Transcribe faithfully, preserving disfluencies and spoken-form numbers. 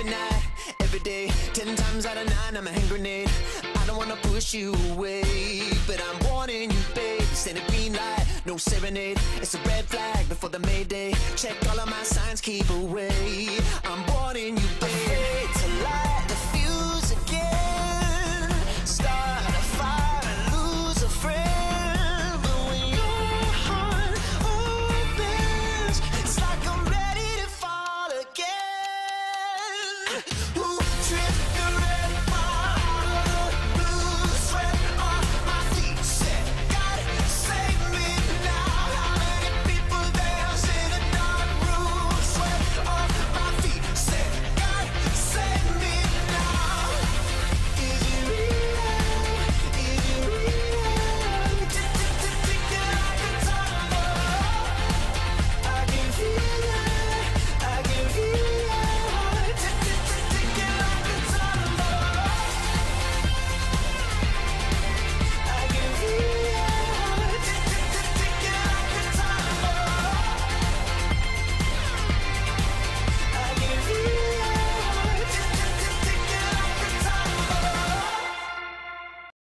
night, every day, ten times out of nine, I'm a hand grenade. I don't wanna push you away, but I'm warning you, babe. This ain't a green light, no serenade. It's a red flag before the Mayday. Check all of my signs, keep away. I'm warning you, babe. Afraid to lie,